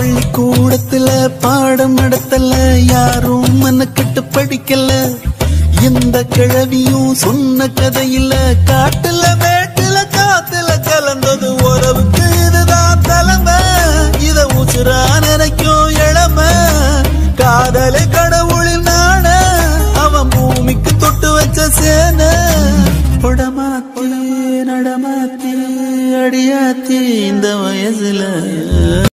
பள்ளிக்கூடத்துல பாடம் நடத்தல, யாரும் மனக்கட்டு படிக்கல. இந்த கிழவியும் சொன்ன கதையில காட்டுல மேட்டுல காத்துல கலந்தது உறவுக்கு இதுதான் தலைமை. இத உசுரா நினைக்கும் இளமை, காதலை கடவுளின் நாண, அவன் பூமிக்கு தொட்டு வச்ச சேன. படமாத்தி நடமாத்தி அடியாத்தி இந்த வயசுல